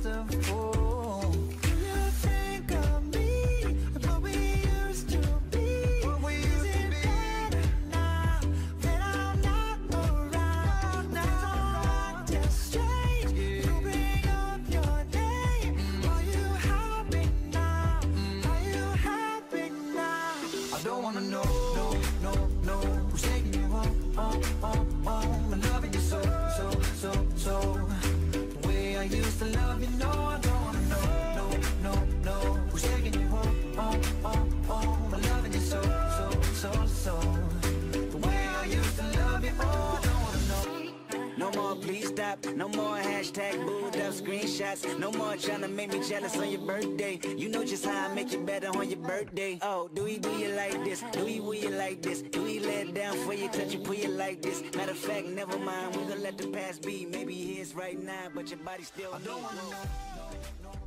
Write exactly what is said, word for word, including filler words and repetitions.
just a fool. Do you think of me and what we used to be? What we used to be. Is it better now that I'm not around? Things are acting strange. You bring up your name. Are you happy now? Are you happy now? I don't wanna know, no, no, no, who's taking you home, home, home, home. I'm loving you so, so, so, so. The way I used to love you, no, I don't wanna know, no, no, no, who's taking you home, home, home, home. I'm loving you so, so, so, so. The way I used to love you, oh, I don't wanna know. No more please stop, no more hashtag booed up screenshots. No more tryna make me jealous on your birthday. You know just how I make you better on your birthday. Oh, do we do you like this? Do we will you like this? Do we let it down for you, touch you, pull you like this? Matter of fact, never mind, we gon' let the past be. Maybe it is right now, but your body still. I don't wanna know.